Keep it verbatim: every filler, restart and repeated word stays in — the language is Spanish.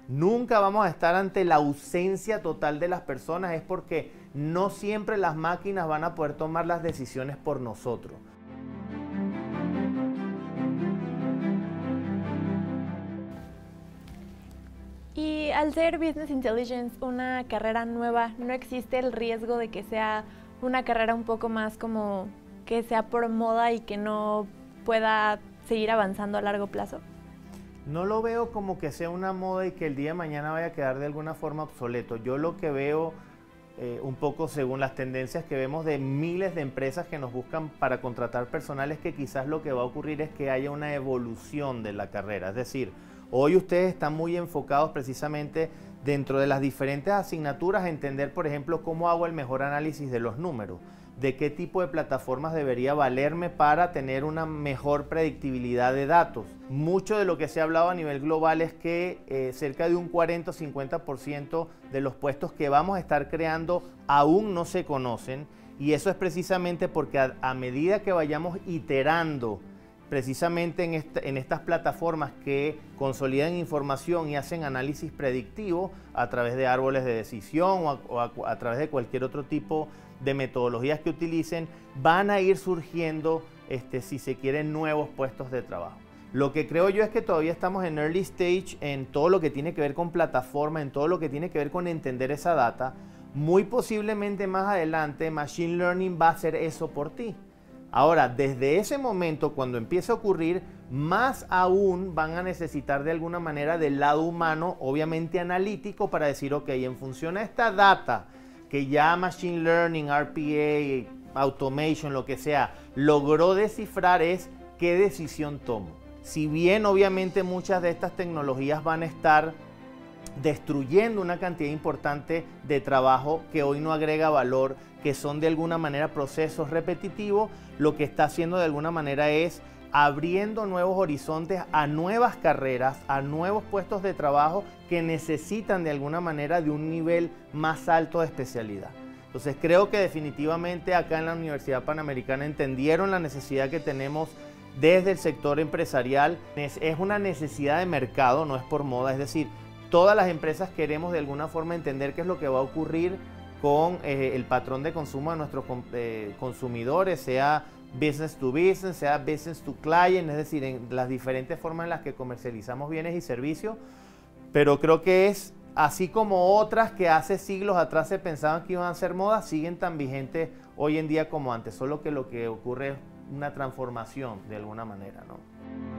Nunca vamos a estar ante la ausencia total de las personas, es porque no siempre las máquinas van a poder tomar las decisiones por nosotros. Y al ser Business Intelligence una carrera nueva, ¿no existe el riesgo de que sea una carrera un poco más como que sea por moda y que no pueda seguir avanzando a largo plazo? No lo veo como que sea una moda y que el día de mañana vaya a quedar de alguna forma obsoleto. Yo lo que veo, eh, un poco según las tendencias que vemos de miles de empresas que nos buscan para contratar personal, es que quizás lo que va a ocurrir es que haya una evolución de la carrera. Es decir, hoy ustedes están muy enfocados precisamente dentro de las diferentes asignaturas a entender, por ejemplo, cómo hago el mejor análisis de los números, de qué tipo de plataformas debería valerme para tener una mejor predictibilidad de datos. Mucho de lo que se ha hablado a nivel global es que eh, cerca de un cuarenta o cincuenta por ciento de los puestos que vamos a estar creando aún no se conocen, y eso es precisamente porque a, a medida que vayamos iterando precisamente en, esta, en estas plataformas que consolidan información y hacen análisis predictivo a través de árboles de decisión o a, o a, a través de cualquier otro tipo de metodologías que utilicen, van a ir surgiendo, este, si se quieren, nuevos puestos de trabajo. Lo que creo yo es que todavía estamos en early stage en todo lo que tiene que ver con plataforma, en todo lo que tiene que ver con entender esa data. Muy posiblemente más adelante Machine Learning va a hacer eso por ti. Ahora, desde ese momento, cuando empiece a ocurrir, más aún van a necesitar de alguna manera del lado humano, obviamente analítico, para decir, ok, en función a esta data que ya Machine Learning, R P A, Automation, lo que sea, logró descifrar, es qué decisión tomo. Si bien obviamente muchas de estas tecnologías van a estar destruyendo una cantidad importante de trabajo que hoy no agrega valor, que son de alguna manera procesos repetitivos, lo que está haciendo de alguna manera es abriendo nuevos horizontes a nuevas carreras, a nuevos puestos de trabajo que necesitan de alguna manera de un nivel más alto de especialidad. Entonces creo que definitivamente acá en la Universidad Panamericana entendieron la necesidad que tenemos desde el sector empresarial. Es, es una necesidad de mercado, no es por moda, es decir, todas las empresas queremos de alguna forma entender qué es lo que va a ocurrir con eh, el patrón de consumo de nuestros eh, consumidores, sea business to business, sea business to client, es decir, en las diferentes formas en las que comercializamos bienes y servicios. Pero creo que es así como otras que hace siglos atrás se pensaban que iban a ser modas, siguen tan vigentes hoy en día como antes, solo que lo que ocurre es una transformación de alguna manera, ¿no?